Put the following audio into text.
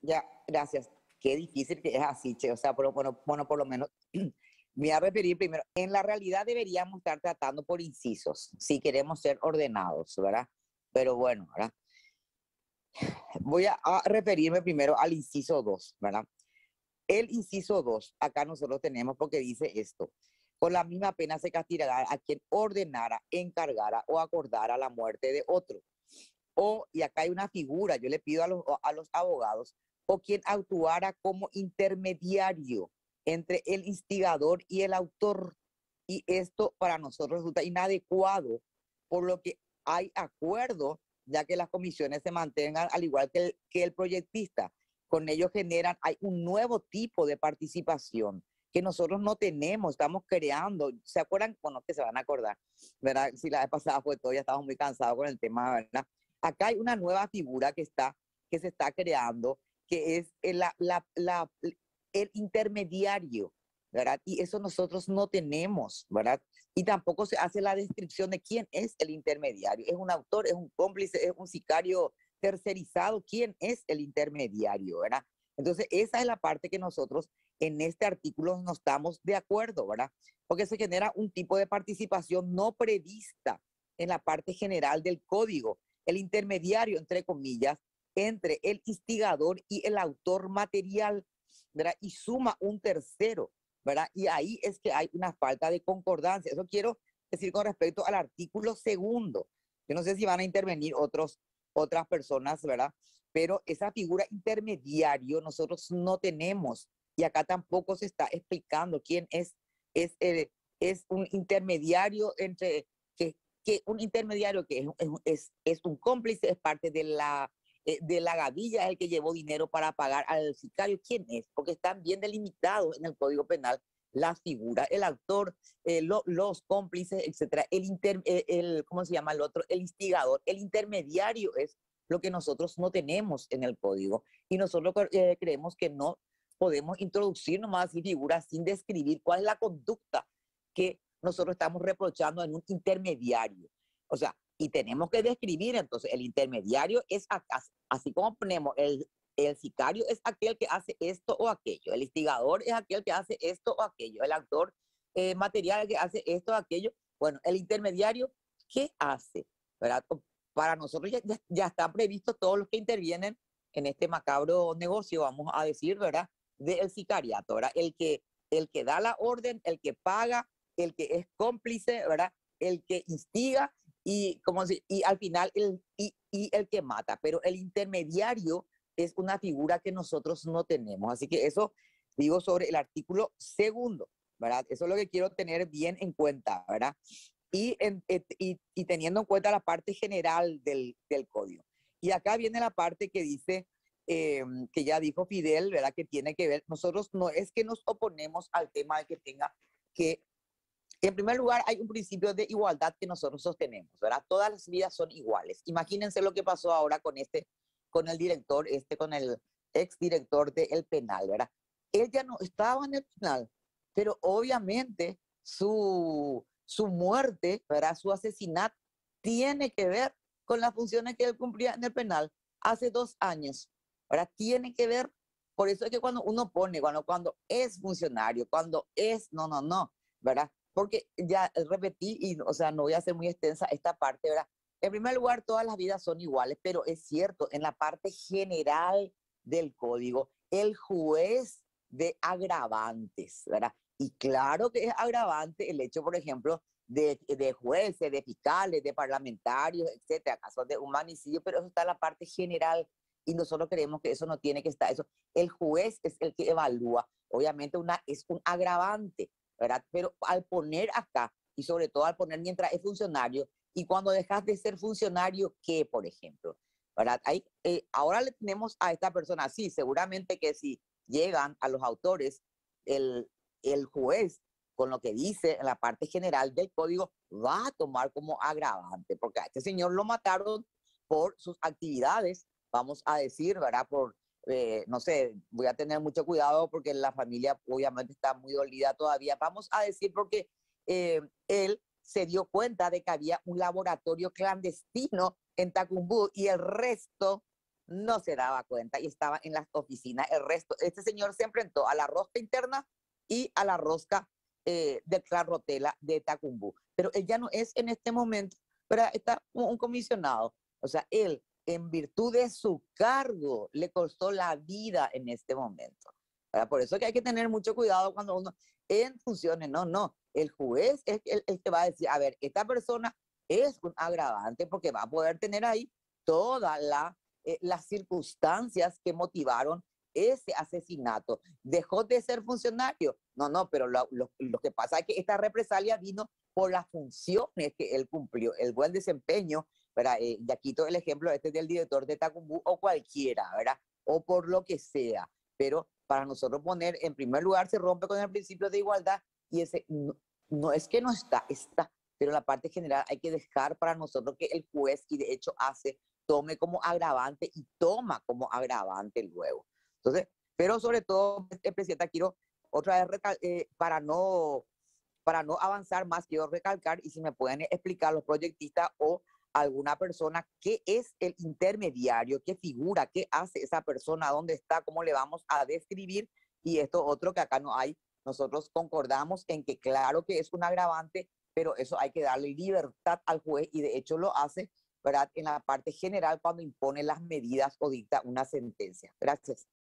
Ya, gracias. Qué difícil que es así, che. O sea, bueno, por lo menos me voy a referir primero. En la realidad deberíamos estar tratando por incisos, si queremos ser ordenados, ¿verdad? Pero bueno, ¿verdad? Voy a referirme primero al inciso 2, ¿verdad? El inciso 2, acá nosotros tenemos porque dice esto. Con la misma pena se castigará a quien ordenara, encargara o acordara la muerte de otro. O, y acá hay una figura, yo le pido a los abogados, o quien actuara como intermediario entre el instigador y el autor. Y esto para nosotros resulta inadecuado, por lo que hay acuerdo, ya que las comisiones se mantengan al igual que el proyectista. Con ello generan, hay un nuevo tipo de participación que nosotros no tenemos, estamos creando. ¿Se acuerdan? Bueno, que se van a acordar, ¿verdad? Si la vez pasada fue todo, ya estamos muy cansados con el tema, ¿verdad? Acá hay una nueva figura que se está creando, que es el intermediario, ¿verdad? Y eso nosotros no tenemos, ¿verdad? Y tampoco se hace la descripción de quién es el intermediario. ¿Es un autor, es un cómplice, es un sicario tercerizado? ¿Quién es el intermediario, verdad? Entonces, esa es la parte que nosotros en este artículo no estamos de acuerdo, ¿verdad? Porque se genera un tipo de participación no prevista en la parte general del código. El intermediario, entre comillas, entre el instigador y el autor material, ¿verdad? Y suma un tercero, ¿verdad? Y ahí es que hay una falta de concordancia. Eso quiero decir con respecto al artículo segundo. Yo no sé si van a intervenir otras personas, ¿verdad? Pero esa figura intermediario nosotros no tenemos y acá tampoco se está explicando quién es, es un intermediario entre, que un intermediario que es un cómplice, es parte de la gavilla, es el que llevó dinero para pagar al sicario. ¿Quién es? Porque están bien delimitados en el Código Penal las figuras, el autor, los cómplices, etcétera. ¿Cómo se llama el otro? El instigador. El intermediario es lo que nosotros no tenemos en el código. Y nosotros creemos que no podemos introducir nomás así figuras sin describir cuál es la conducta que nosotros estamos reprochando en un intermediario. O sea, y tenemos que describir entonces, el intermediario es así como ponemos el sicario es aquel que hace esto o aquello, el instigador es aquel que hace esto o aquello, el actor material que hace esto o aquello. Bueno, el intermediario, ¿qué hace? ¿Verdad? Para nosotros ya están previstos todos los que intervienen en este macabro negocio, vamos a decir, ¿verdad? Del sicariato, ¿verdad? El que da la orden, el que paga, el que es cómplice, ¿verdad? El que instiga y al final y el que mata. Pero el intermediario es una figura que nosotros no tenemos. Así que eso digo sobre el artículo segundo, ¿verdad? Eso es lo que quiero tener bien en cuenta, ¿verdad? Y teniendo en cuenta la parte general del código. Y acá viene la parte que dice, que ya dijo Fidel, ¿verdad? Que tiene que ver, nosotros no es que nos oponemos al tema de que tenga que, en primer lugar, hay un principio de igualdad que nosotros sostenemos, ¿verdad? Todas las vidas son iguales. Imagínense lo que pasó ahora con el director, con el exdirector del penal, ¿verdad? Él ya no estaba en el penal, pero obviamente su muerte, ¿verdad? Su asesinato tiene que ver con las funciones que él cumplía en el penal hace 2 años, ¿verdad? Tiene que ver, por eso es que cuando uno pone, cuando es funcionario, cuando es, no, ¿verdad? Porque ya repetí, y o sea, no voy a hacer muy extensa esta parte, ¿verdad? En primer lugar, todas las vidas son iguales, pero es cierto, en la parte general del código, el juez de agravantes, ¿verdad? Y claro que es agravante el hecho, por ejemplo, de jueces, de fiscales, de parlamentarios, etcétera, casos de humanicidio, pero eso está en la parte general y nosotros creemos que eso no tiene que estar. Eso, el juez es el que evalúa. Obviamente es un agravante, ¿verdad? Pero al poner acá, y sobre todo al poner mientras es funcionario, y cuando dejas de ser funcionario, ¿qué, por ejemplo? ¿Verdad? Ahora le tenemos a esta persona, sí, seguramente que si llegan a los autores, el, el juez, con lo que dice en la parte general del código, va a tomar como agravante, porque a este señor lo mataron por sus actividades, vamos a decir, ¿verdad? No sé, voy a tener mucho cuidado porque la familia obviamente está muy dolida todavía. Vamos a decir porque él se dio cuenta de que había un laboratorio clandestino en Tacumbú y el resto no se daba cuenta y estaba en las oficinas. El resto, este señor se enfrentó a la rosca interna y a la rosca del Clan Rotela de Tacumbú. Pero él ya no es en este momento, pero está un comisionado. O sea, él, en virtud de su cargo, le costó la vida en este momento. ¿Verdad? Por eso que hay que tener mucho cuidado cuando uno en funciones, no. El juez es el que va a decir, a ver, esta persona es un agravante porque va a poder tener ahí todas las circunstancias que motivaron ese asesinato. ¿Dejó de ser funcionario? No, pero lo que pasa es que esta represalia vino por las funciones que él cumplió, el buen desempeño, ¿verdad? Ya quito el ejemplo este del director de Tacumbú o cualquiera, ¿verdad? O por lo que sea. Pero para nosotros poner, en primer lugar, se rompe con el principio de igualdad y ese no es que no está, pero la parte general hay que dejar para nosotros que el juez, y de hecho tome como agravante y toma como agravante luego. Entonces, pero sobre todo, presidenta, quiero otra vez, para no avanzar más, quiero recalcar, y si me pueden explicar los proyectistas o alguna persona, qué es el intermediario, qué figura, qué hace esa persona, dónde está, cómo le vamos a describir, y esto otro que acá no hay. Nosotros concordamos en que claro que es un agravante, pero eso hay que darle libertad al juez y de hecho lo hace, ¿verdad? En la parte general cuando impone las medidas o dicta una sentencia. Gracias.